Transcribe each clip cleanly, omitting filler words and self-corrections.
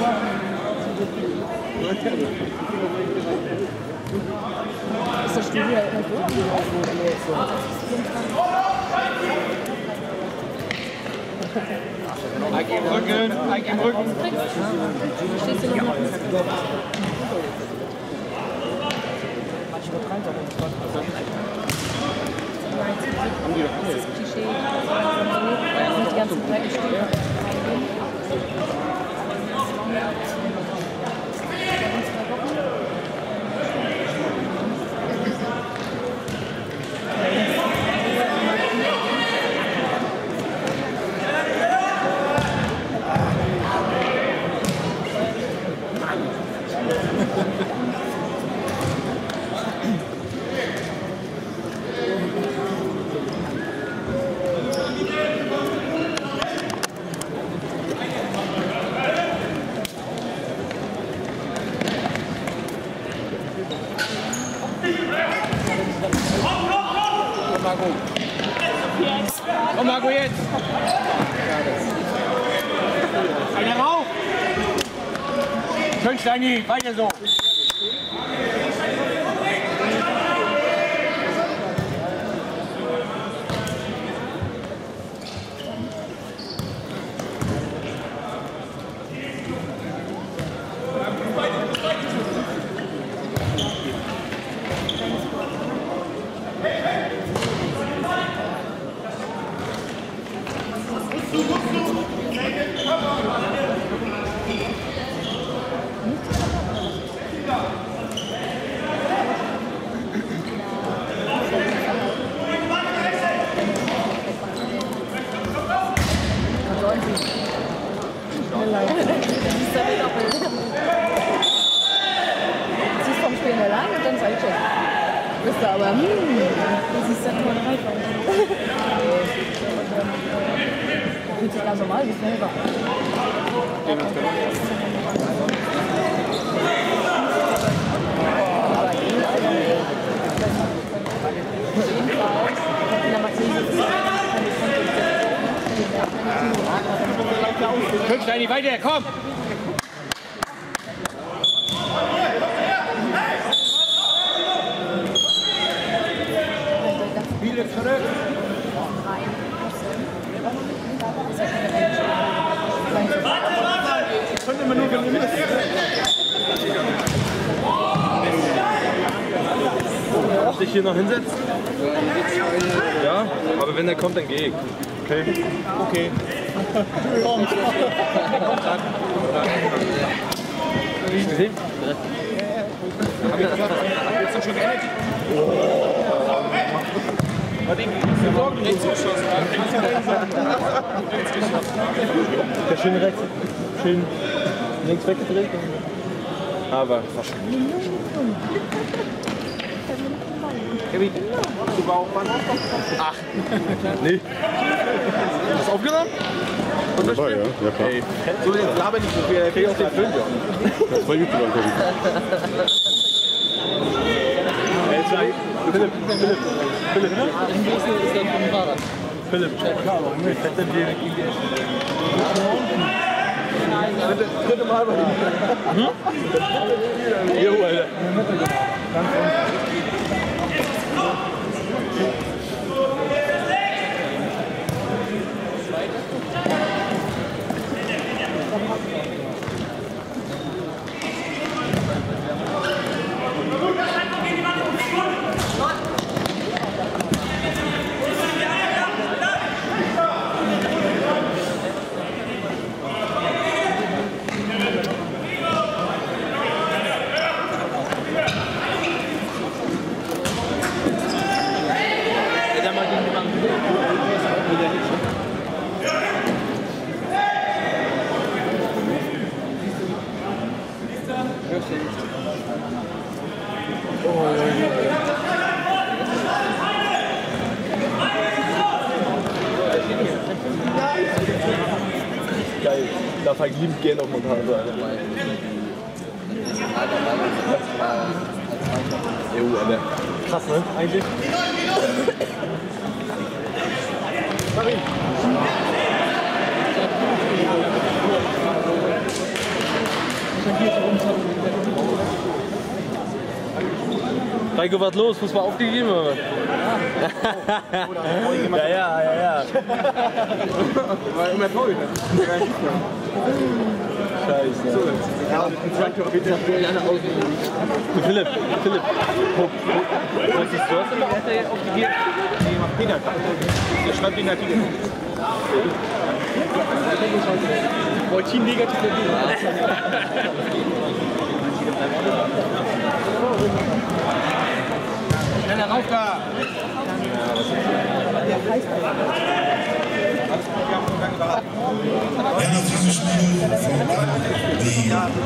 Ist das Studio halt immer so? Eik im Rücken, Eik im Rücken. Stehst du noch mal? Haben die doch alle. Das Klischee. Nicht die ganzen breiten Stühle. Komm, Marco, jetzt! Einer rauf! Schön, Steini, weiter so! Sie ist vom Spielen allein und dann Sidecheck. Bist du aber, das ist dann mal weit. Fühlt sich ganz normal wie selber. Schön, Steini, weiter, komm! Wieder zurück! Könnte man nur gewinnen. Darf ich hier noch hinsetzen? Ja, aber wenn er kommt, dann gehe ich. Okay? Okay. Kommt Nicht gesehen? Hab jetzt schon geendet? Was denke ich? Wir morgen rechts geschossen. Der schön rechts, schön links weggedreht. Aber fast schon. Kevin, du Bauchmann? Ach. Nee. Hast du aufgenommen? Das war ja, ja klar. Ey. So, jetzt laber nicht so viel. Der kriegt auf den Film, ja. Das war YouTube angucken. Philipp. Philipp. Dritte Mal bei ihm. Jo, Alter. Geil, darf halt liebend gehen auf Montage. Jo, Alter. Krass, ne? Eigentlich. Reiko, was los? Fußball aufgegeben oder was? Ja. War immer toll. Scheiße. Philipp. Was ist das? Hat er jetzt aufgegeben? Nee, macht Peter. Der schreibt den Artikel. Wollt Team negativ Schneller rauf da! Ja, nach diesem Spiel folgt die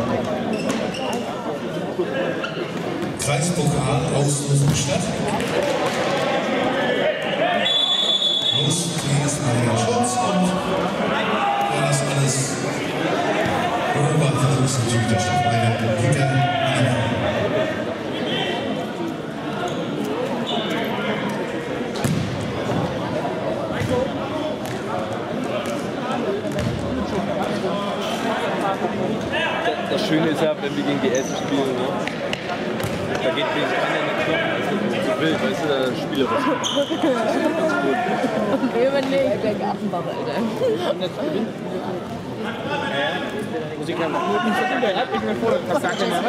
Kreispokal-Auslosung statt. Los zunächst mal den Schutz und wer das alles beobachtet, ist natürlich der Stadtmeister Peter Heinemann. Das Schöne ist ja, wenn wir gegen GS spielen, ne? Da geht wenig einer in den Knochen, als wenn man so will, weißt du, da spielerisch. Und wir überlegen, der Gartenbach, Alter. Musik haben. Ich bin mir vor, was sagt der mal?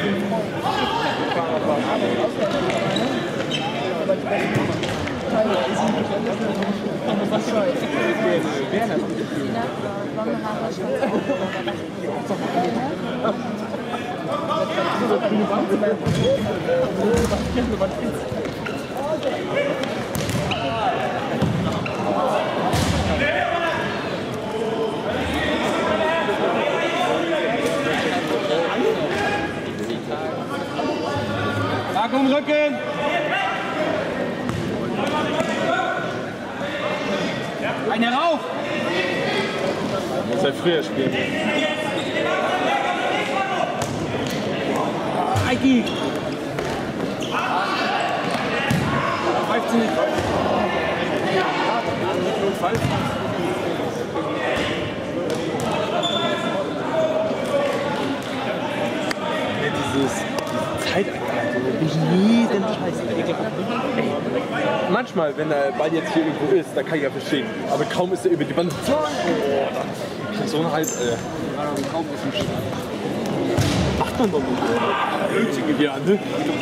Haken um Rücken! Einer rauf! Seit früher spielen. Eiki! 15 nicht. Diese Zeitangabe, jeden Scheiß. Manchmal, wenn der Ball jetzt hier irgendwo ist, da kann ich ja verstehen. Aber kaum ist er über die Wand. Oh, da so ein Hals, kaum ist ein Schlag. Macht man doch nicht. Blödsinn hier an, ne?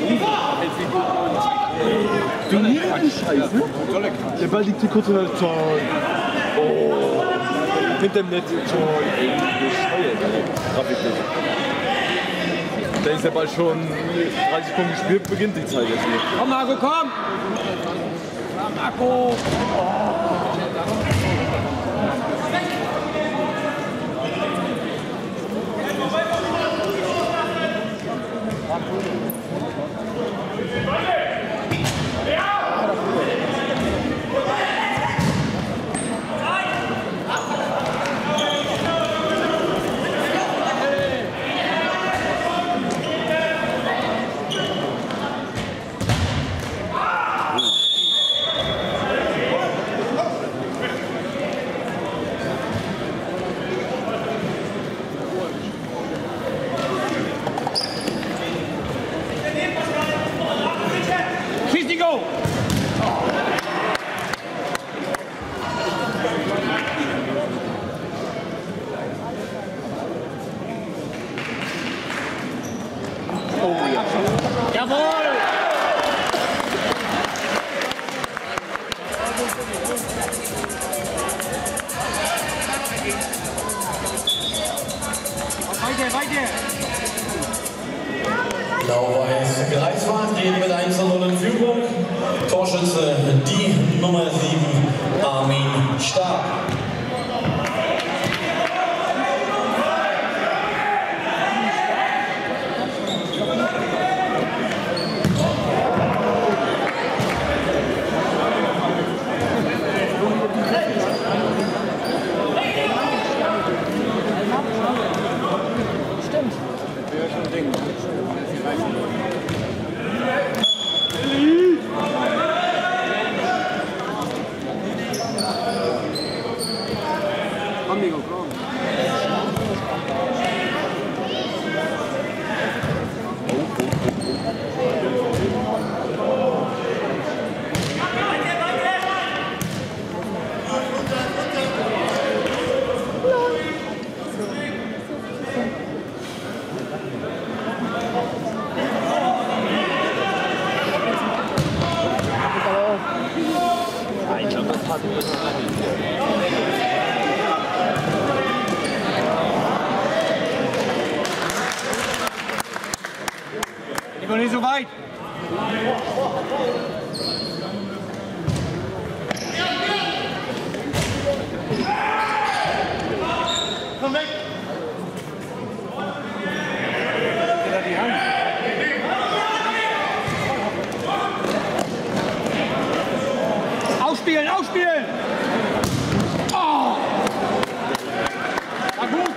Du nie die Scheiße. Der Ball liegt hier kurz in der Zaun. Oh. Hinter dem Netz. Toll. Ey, bescheuert, ey. Raff ich nicht. Da ist der Ball schon 30 Sekunden gespielt, beginnt die Zeit jetzt hier. Komm, Marco, komm! Marco! Schieß die Go! Jawohl! Weiter! Blau-Weiß Greifswald geht mit 1:0 in Führung. Torschütze die Nummer 7, Armin Stark. Stimmt. Komm, Nico, komm. noch nicht so weit. Komm weg! Die Hand. Ausspielen, ausspielen! Oh! War gut!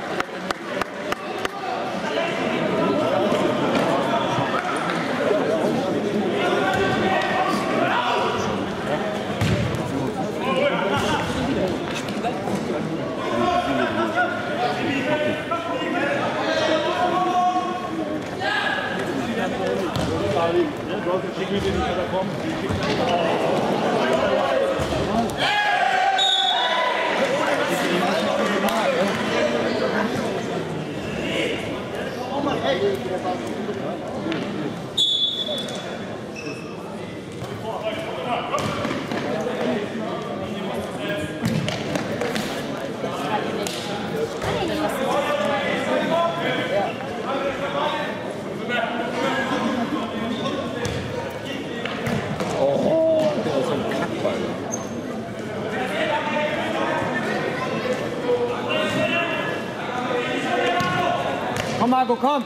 Komm, Marco, komm!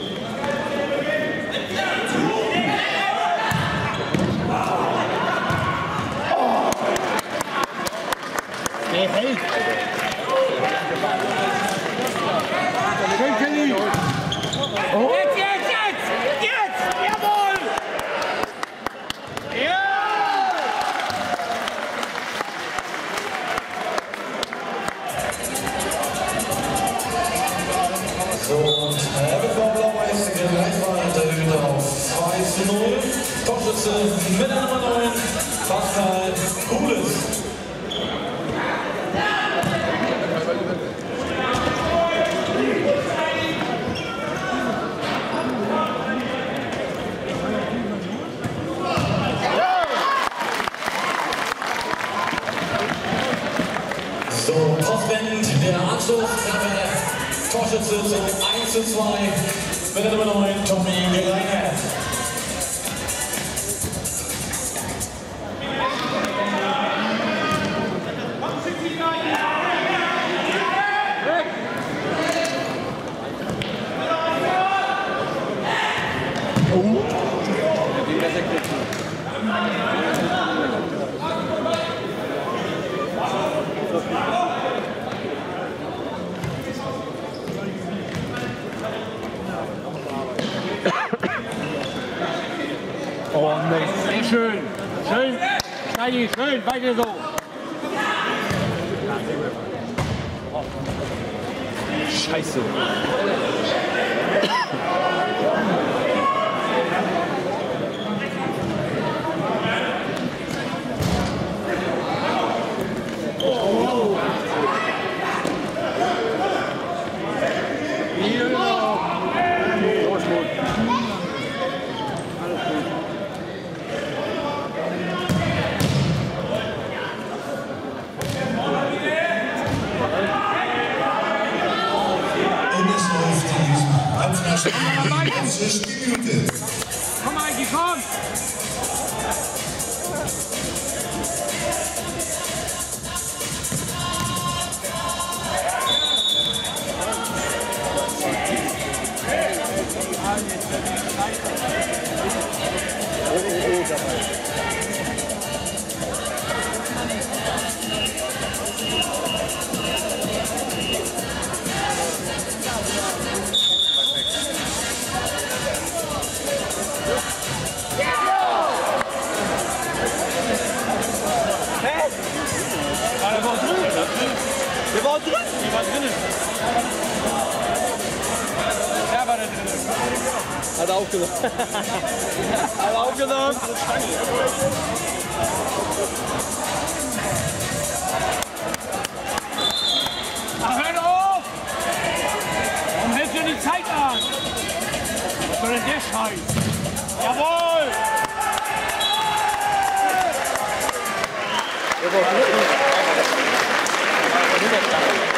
Der hält! Schön, Kelly! Oh. Jetzt! Jawohl! Ja! So, und bevor Blau-Weiß gleich weiter auf 2:0. Torschütze mit der Nummer 9, Pascal Kulis. So, Postwend, der Anschlusstreffer, Torschütze zum 1:2 mit der Nummer 9, Tommy Geleiner. Oh, nee. Schön, Steini, schön, weiter so. Scheiße. Minute. Komm, Eiki, komm! Der war drin! Die war drinnen. Der war da drinnen. Hat er aufgenommen. Hat er aufgenommen. Ach, hör doch auf! Warum hältst du die Zeit an? Was soll denn der Scheiß? Jawohl! Der war drin.